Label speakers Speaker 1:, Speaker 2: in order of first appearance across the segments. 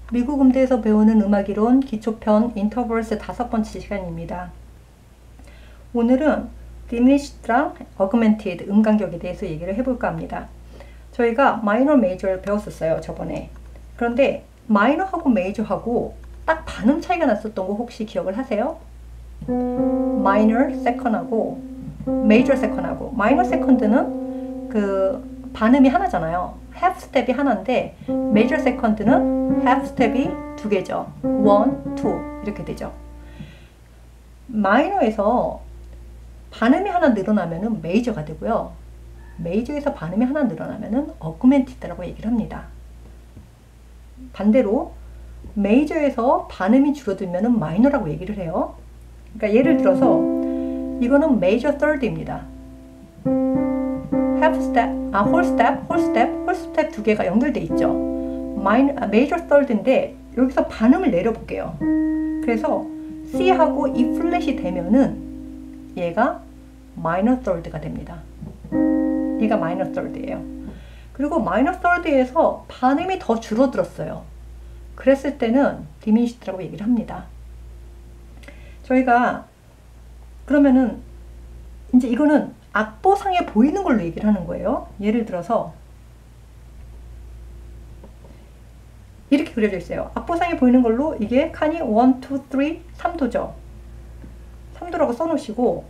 Speaker 1: 미국 음대에서 배우는 음악이론 기초편 인터벌스 5번째 시간입니다. 오늘은 diminished랑 augmented 음간격에 대해서 얘기를 해볼까 합니다. 저희가 minor, major를 배웠었어요, 저번에. 그런데 minor하고 major하고 딱 반음 차이가 났었던 거 혹시 기억을 하세요? minor second하고 major second하고, minor second는 그 반음이 하나잖아요. half step이 하나인데 major second는 half step이 두 개죠. 1, 2 이렇게 되죠. minor에서 반음이 하나 늘어나면은 major가 되고요. major에서 반음이 하나 늘어나면은 augmented라고 얘기를 합니다. 반대로 major에서 반음이 줄어들면은 minor라고 얘기를 해요. 그러니까 예를 들어서 이거는 major third입니다. half step, whole step, whole step, whole step 두 개가 연결돼 있죠. major third인데 여기서 반음을 내려볼게요. 그래서 C하고 E 플랫이 되면은 얘가 minor third가 됩니다. 얘가 minor third예요. 그리고 minor third에서 반음이 더 줄어들었어요. 그랬을 때는 diminished라고 얘기를 합니다. 저희가 그러면은 이제 이거는 악보상에 보이는 걸로 얘기를 하는 거예요. 예를 들어서 이렇게 그려져 있어요. 악보상에 보이는 걸로 이게 칸이 1, 2, 3, 3도죠. 3도라고 써놓으시고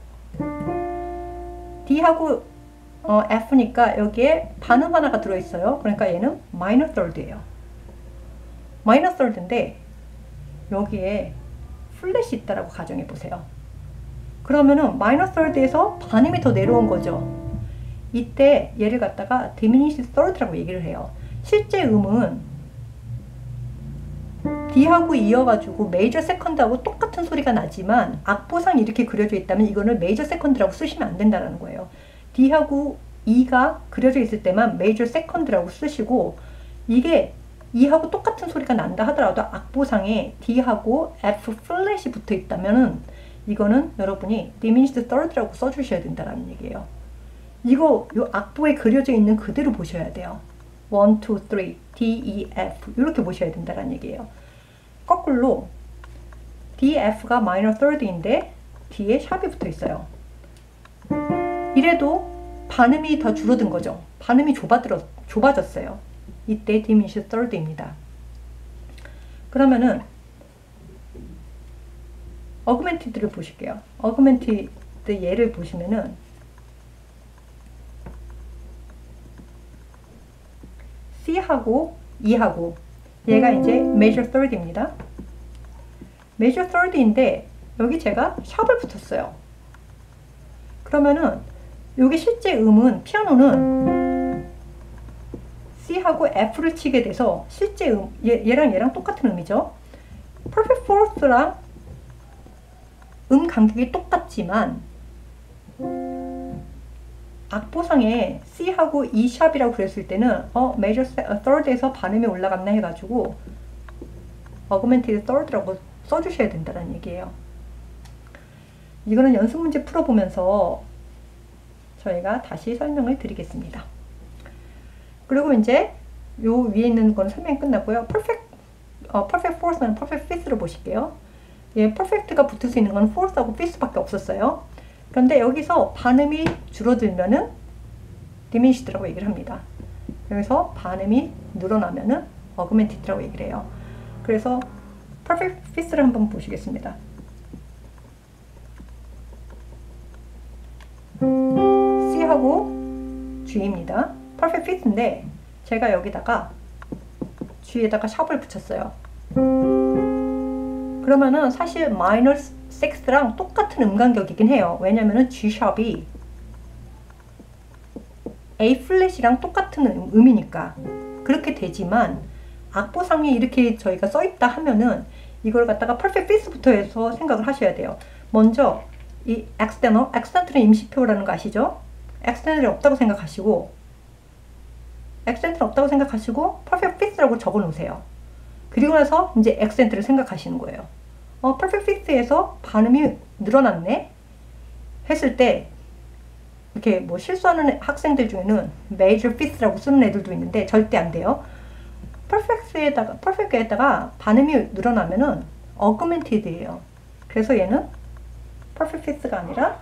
Speaker 1: D하고 F니까 여기에 반음 하나가 들어있어요. 그러니까 얘는 minor third예요. minor third인데 여기에 플랫이 있다라고 가정해 보세요. 그러면은 minor third에서 반음이 더 내려온 거죠. 이때 얘를 갖다가 diminished third라고 얘기를 해요. 실제 음은 D하고 이어가지고 major second하고 똑같은 소리가 나지만 악보상 이렇게 그려져 있다면 이거를 major second라고 쓰시면 안 된다는 거예요. D하고 E가 그려져 있을 때만 major second라고 쓰시고, 이게 E하고 똑같은 소리가 난다 하더라도 악보상에 D하고 F 플랫이 붙어 있다면은 이거는 여러분이 diminished third라고 써주셔야 된다는 얘기예요. 이거 요 악보에 그려져 있는 그대로 보셔야 돼요. 1, 2, 3, D, E, F 이렇게 보셔야 된다는 얘기예요. 거꾸로 D, F가 minor third인데 D에 샵이 붙어 있어요. 이래도 반음이 더 줄어든 거죠. 반음이 좁아졌어요. 이때 diminished third입니다. 그러면은 augmented를 보실게요. augmented 예를 보시면은 C하고 E하고 얘가 이제 major third입니다. major third인데 여기 제가 샵을 붙였어요. 그러면은 여기 실제 음은 피아노는 C하고 F를 치게 돼서 실제 음, 얘랑 똑같은 음이죠. perfect fourth랑 음 간격이 똑같지만 악보상에 C하고 E 샵이라고 그랬을 때는 major third에서 반음이 올라갔나 해가지고 augmented third라고 써주셔야 된다는 얘기예요. 이거는 연습 문제 풀어보면서 저희가 다시 설명을 드리겠습니다. 그리고 이제 요 위에 있는 건 설명이 끝났고요. perfect fourth는 perfect fifth로 보실게요. 예, perfect가 붙을 수 있는 건 fourth하고 fifth밖에 없었어요. 그런데 여기서 반음이 줄어들면은 diminished라고 얘기를 합니다. 여기서 반음이 늘어나면은 augmented라고 얘기를 해요. 그래서 perfect fifth를 한번 보시겠습니다. C하고 G입니다. perfect fifth인데 제가 여기다가 G에다가 샵을 붙였어요. 그러면은 사실 minor sixth랑 똑같은 음간격이긴 해요. 왜냐면은 G 샵이 A 플랫이랑 똑같은 음이니까 그렇게 되지만 악보상에 이렇게 저희가 써있다 하면은 이걸 갖다가 perfect fifth부터 해서 생각을 하셔야 돼요. 먼저 이 accidental은 임시표라는 거 아시죠? accidental이 없다고 생각하시고 perfect fifth라고 적어 놓으세요. 그리고 나서 이제 accen트를 생각하시는 거예요. perfect fifth에서 반음이 늘어났네 했을 때 이렇게 뭐 실수하는 학생들 중에는 major fifth라고 쓰는 애들도 있는데 절대 안 돼요. perfect에다가 반음이 늘어나면은 augmented예요. 그래서 얘는 perfect fifth가 아니라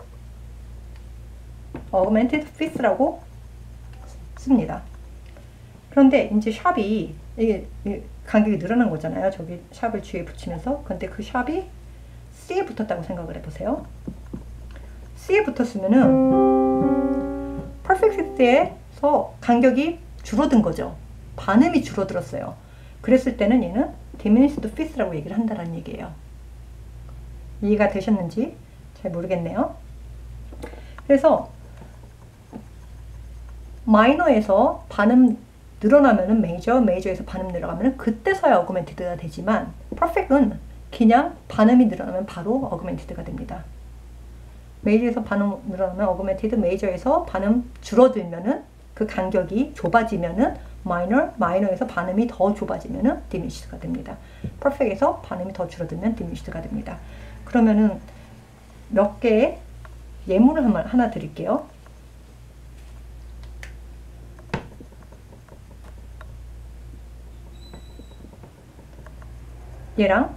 Speaker 1: augmented fifth라고 씁니다. 그런데 이제 샵이 이게 간격이 늘어난 거잖아요. 저기 샵을 주위에 붙이면서. 근데 그 샵이 C에 붙었다고 생각을 해보세요. C에 붙었으면은 perfect fifth에서 간격이 줄어든 거죠. 반음이 줄어들었어요. 그랬을 때는 얘는 diminished fifth라고 얘기를 한다는 얘기예요. 이해가 되셨는지 잘 모르겠네요. 그래서 마이너에서 반음 늘어나면은 메이저에서 반음 늘어가면은 그때서야 어그멘티드가 되지만 퍼펙트는 그냥 반음이 늘어나면 바로 어그멘티드가 됩니다. 메이저에서 반음 늘어나면 어그멘티드, 메이저에서 반음 줄어들면은 그 간격이 좁아지면은 마이너에서 반음이 더 좁아지면은 디미니시드가 됩니다. 퍼펙트에서 반음이 더 줄어들면 디미니시드가 됩니다. 그러면은 몇 개의 예문을 하나 드릴게요. 얘랑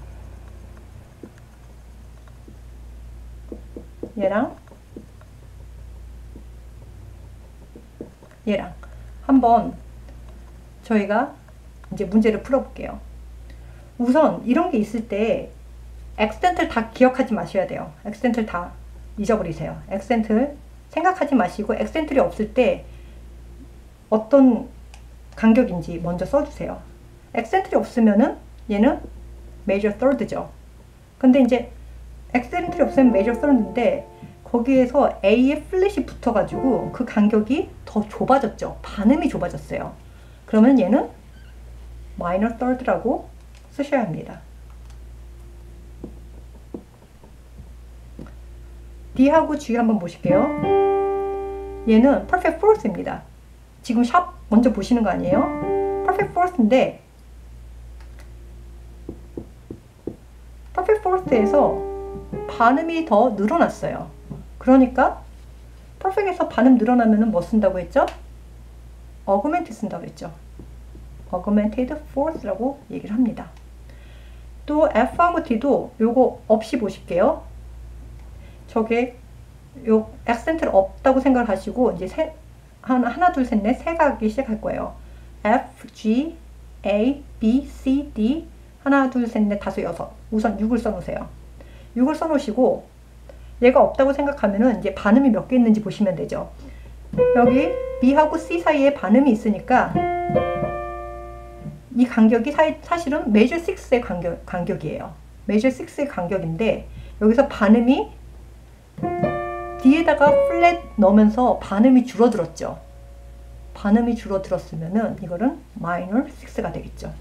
Speaker 1: 한번 저희가 이제 문제를 풀어볼게요. 우선 이런 게 있을 때 액센트를 다 기억하지 마셔야 돼요. 액센트를 다 잊어버리세요. 액센트를 생각하지 마시고 액센트가 없을 때 어떤 간격인지 먼저 써주세요. 액센트가 없으면은 얘는 major third죠. 근데 이제 액센트가 없으면 major third인데 거기에서 A에 플랫이 붙어가지고 그 간격이 더 좁아졌죠. 반음이 좁아졌어요. 그러면 얘는 minor third라고 쓰셔야 합니다. D하고 G 한번 보실게요. 얘는 perfect fourth입니다. 지금 샵 먼저 보시는 거 아니에요? perfect fourth인데 perfect fourth에서 반음이 더 늘어났어요. 그러니까 perfect에서 반음 늘어나면 뭐 쓴다고 했죠? augmented 쓴다고 했죠. augmented fourth라고 얘기를 합니다. 또 F하고 D도 요거 없이 보실게요. 저게 요 액센트를 없다고 생각하시고 이제 하나 둘 셋 넷 세 가기 시작할 거예요. F, G, A, B, C, D 하나 둘 셋 넷 다섯 여섯. 우선 6을 써놓으세요. 6을 써놓으시고 얘가 없다고 생각하면은 이제 반음이 몇 개 있는지 보시면 되죠. 여기 B하고 C 사이에 반음이 있으니까 이 간격이 사실은 major 6의 간격이에요. major 6의 간격인데 여기서 반음이 D에다가 플랫 넣으면서 반음이 줄어들었죠. 반음이 줄어들었으면은 이거는 minor 6가 되겠죠.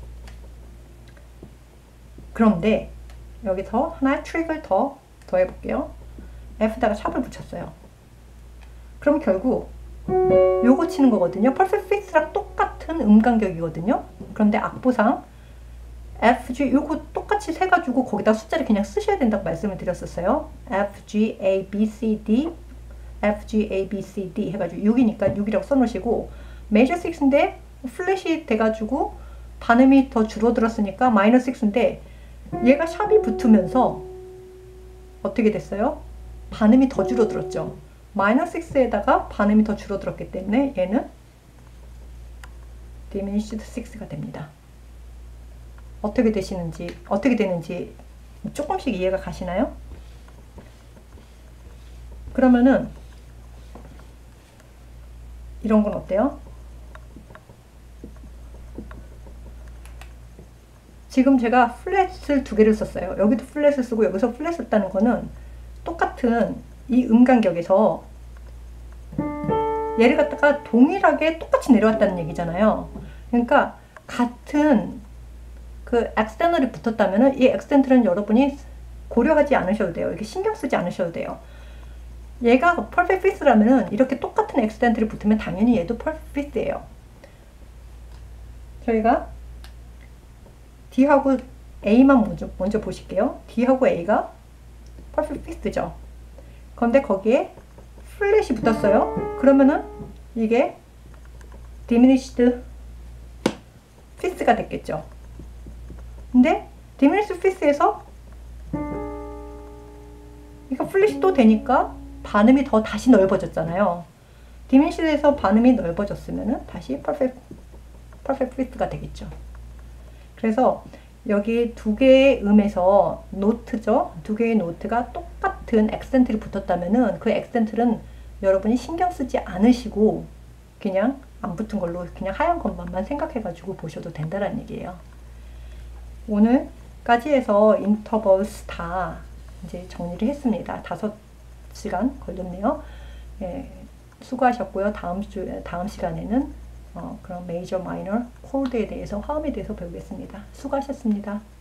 Speaker 1: 그런데 여기서 하나 트릭을 더 해볼게요. F에다가 샵을 붙였어요. 그럼 결국 요거 치는 거거든요. perfect fifth랑 똑같은 간격이거든요. 그런데 악보상 F, G 요거 똑같이 세가지고 거기다 숫자를 그냥 쓰셔야 된다고 말씀을 드렸었어요. F, G, A, B, C, D F, G, A, B, C, D 해가지고 6이니까 6이라고 써놓으시고 major 6인데 플랫이 돼가지고 반음이 더 줄어들었으니까 minor 6인데 얘가 샵이 붙으면서 어떻게 됐어요? 반음이 더 줄어들었죠. minor 6에다가 반음이 더 줄어들었기 때문에 얘는 diminished 6가 됩니다. 어떻게 되는지 조금씩 이해가 가시나요? 그러면은 이런 건 어때요? 지금 제가 플랫을 두 개를 썼어요. 여기도 플랫을 쓰고 여기서 플랫 썼다는 거는 똑같은 이 간격에서 얘를 갖다가 동일하게 똑같이 내려왔다는 얘기잖아요. 그러니까 같은 그 액센트를 붙었다면은 이 액센트는 여러분이 고려하지 않으셔도 돼요. 이렇게 신경 쓰지 않으셔도 돼요. 얘가 perfect fifth라면은 이렇게 똑같은 액센트를 붙으면 당연히 얘도 perfect fifth예요. 저희가 D하고 A만 먼저 보실게요. D하고 A가 perfect fifth죠. 그런데 거기에 플랫이 붙었어요. 그러면은 이게 diminished 피스가 됐겠죠. 근데 디미니스 피스에서 이거 플릿이 또 되니까 반음이 더 다시 넓어졌잖아요. 디미니시에서 반음이 넓어졌으면 다시 퍼펙트 피스가 되겠죠. 그래서 여기 두 개의 음에서 노트죠. 두 개의 노트가 똑같은 액센트를 붙었다면은 그 액센트는 여러분이 신경 쓰지 않으시고 그냥 안 붙은 걸로 그냥 하얀 것만 생각해가지고 보셔도 된다는 얘기예요. 오늘까지 해서 인터벌스 다 이제 정리를 했습니다. 5시간 걸렸네요. 예, 수고하셨고요. 다음 시간에는 그런 메이저 마이너 코드에 대해서 화음에 대해서 배우겠습니다. 수고하셨습니다.